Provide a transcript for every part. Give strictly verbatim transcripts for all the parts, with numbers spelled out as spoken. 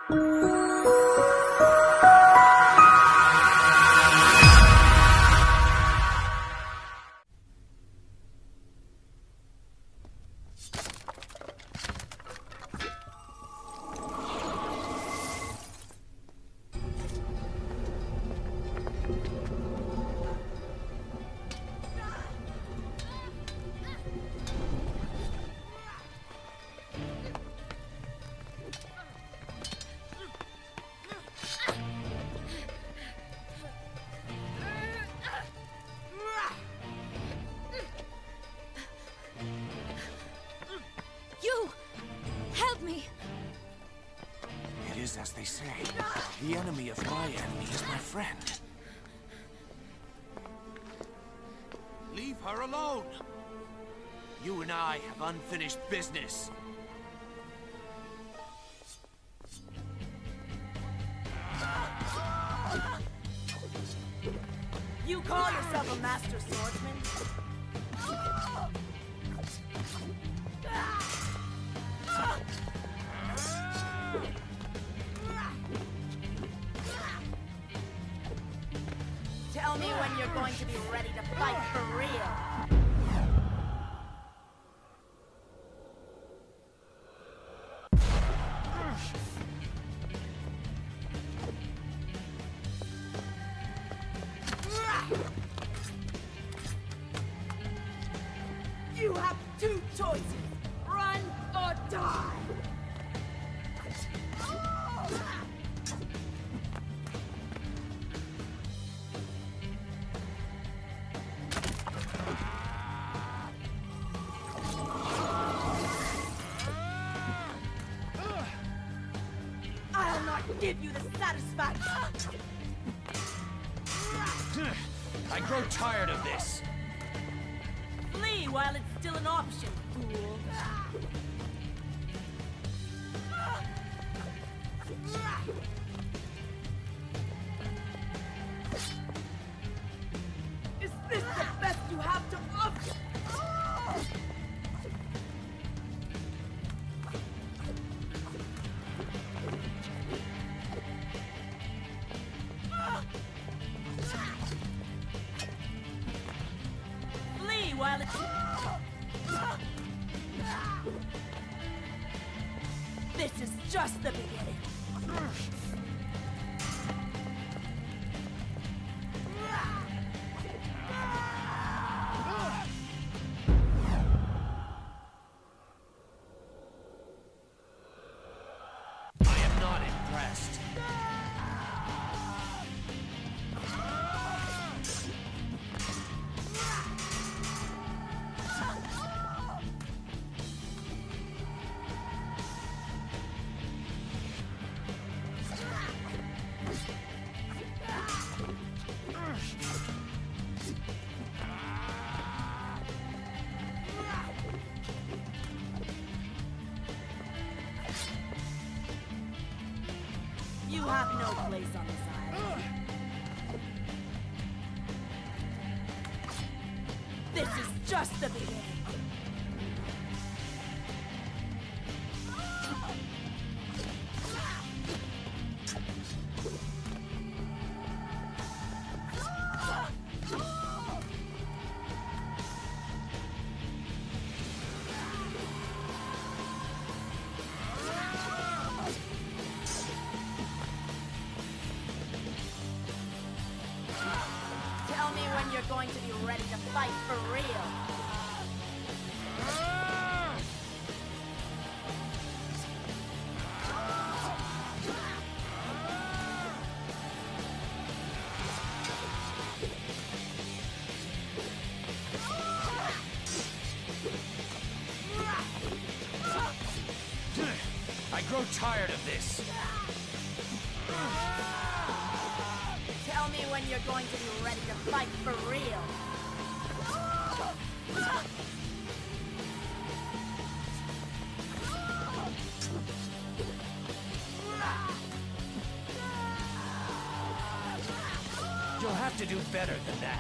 As they say, the enemy of my enemy is my friend. Leave her alone! You and I have unfinished business. You call yourself a master swordsman? Tell me when you're going to be ready to fight for real. You have two choices. Run or die. I'll not give you the satisfaction. I grow tired of this. Flee while it's still an option, fool. Is this the best you have to offer? Flee while it's... This is just the beginning. I am not impressed. You have no place on this island. This is just the beginning. Tell me when you're going to be ready to fight for real. I grow tired of this. Tell me when you're going to be ready to fight for real. You'll have to do better than that.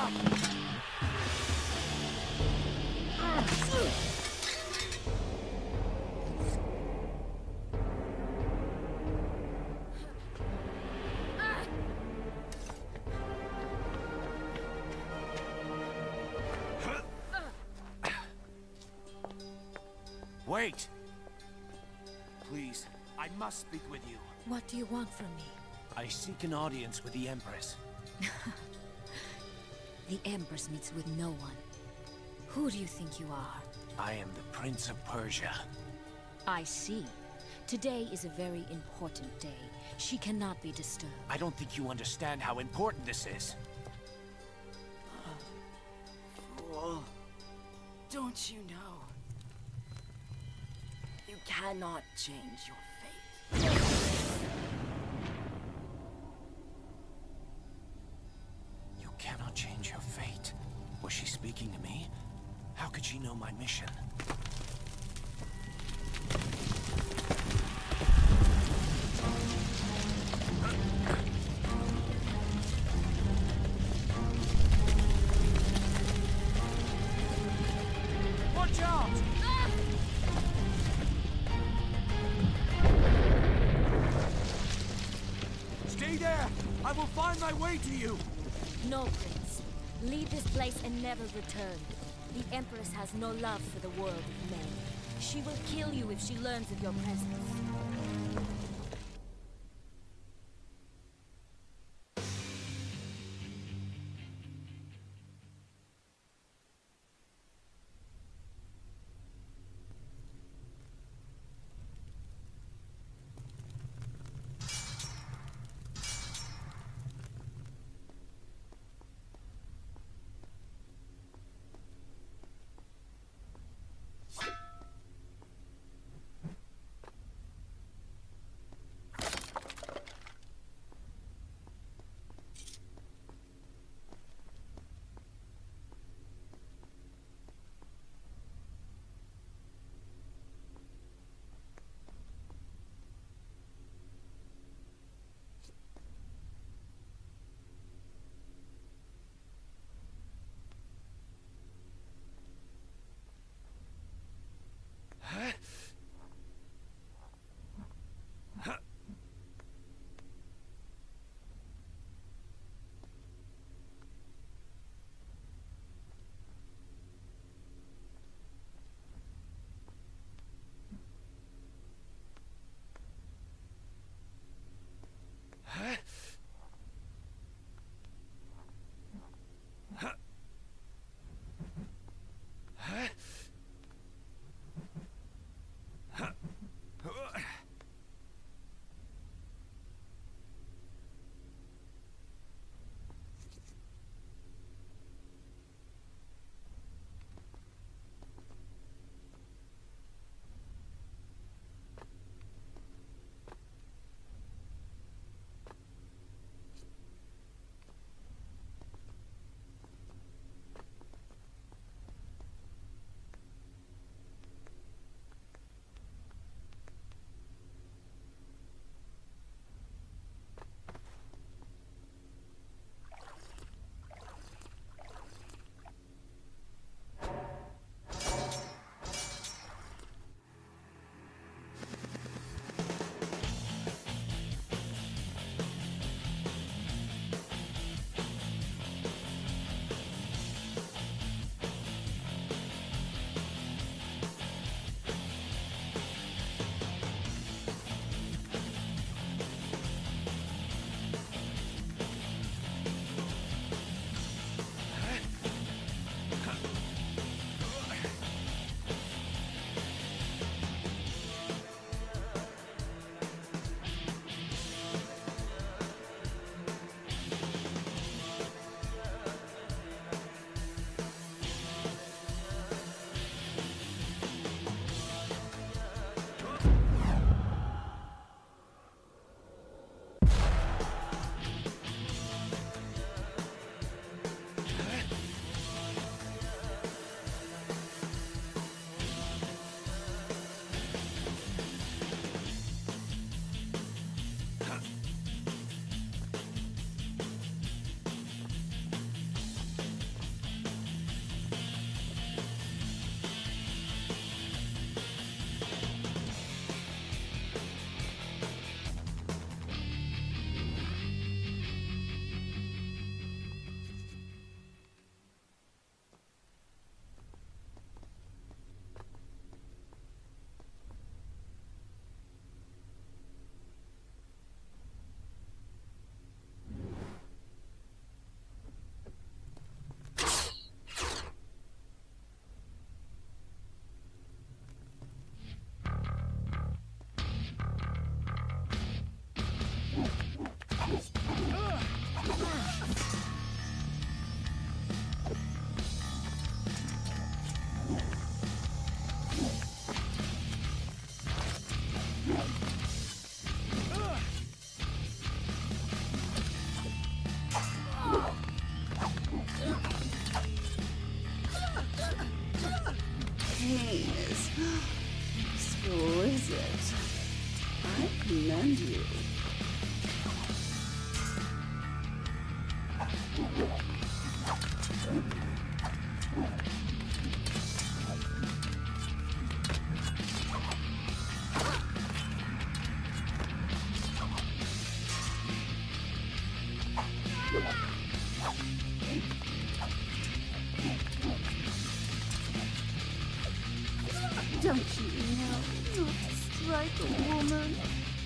Wait! Please, I must speak with you. What do you want from me? I seek an audience with the Empress. The Empress meets with no one. Who do you think you are? I am the Prince of Persia. I see. Today is a very important day. She cannot be disturbed. I don't think you understand how important this is. Fool. Don't you know? You cannot change your fate. You cannot change your fate. Was she speaking to me? How could she know my mission? Watch out! Stay there! I will find my way to you! No, Prince. Leave this place and never return. The Empress has no love for the world of men. She will kill you if she learns of your presence. is it? I commend you. Don't you know not to strike a woman?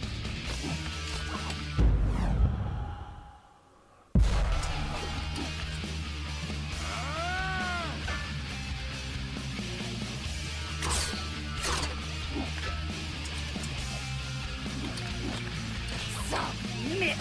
Submit!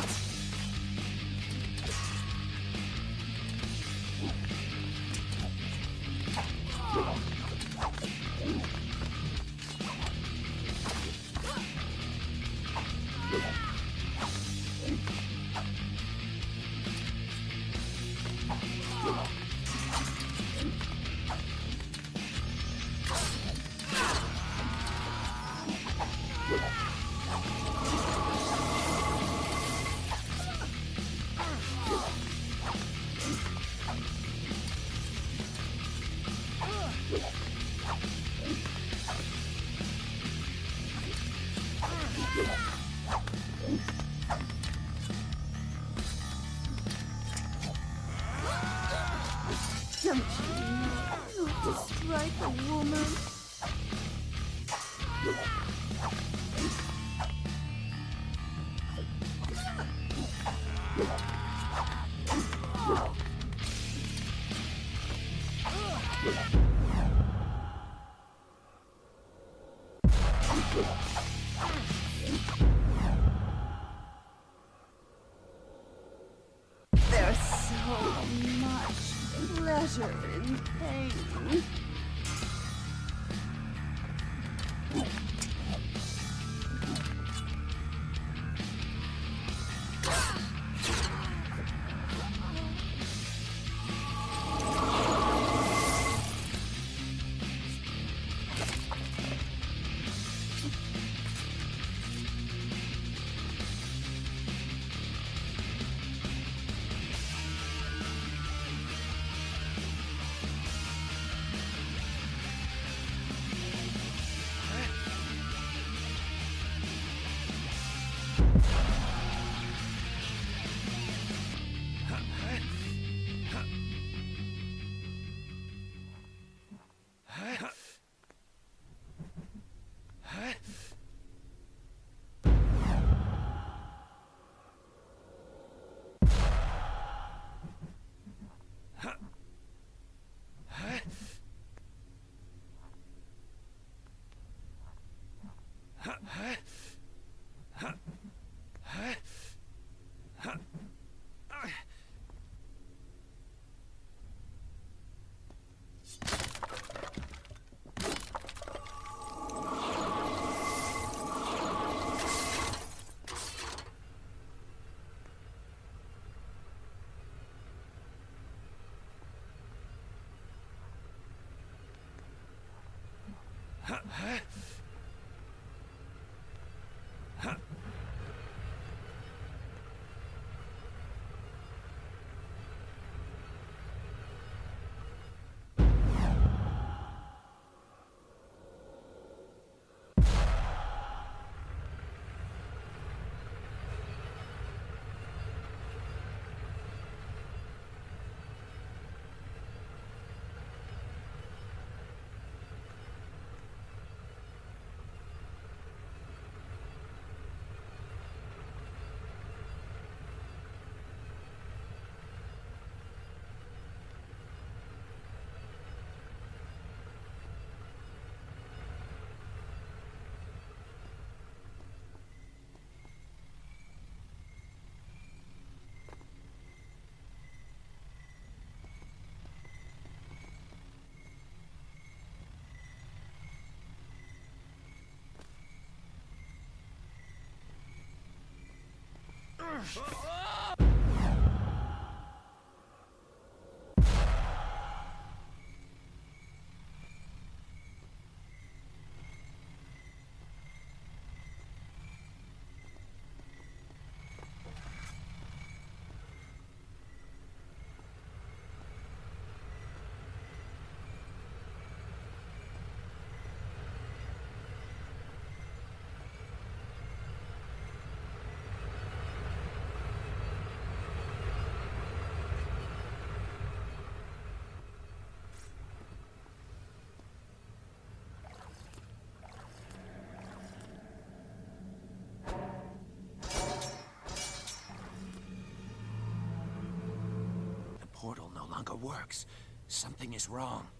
Don't you know not to strike a woman? There's so much pleasure in pain. longer works. Something is wrong.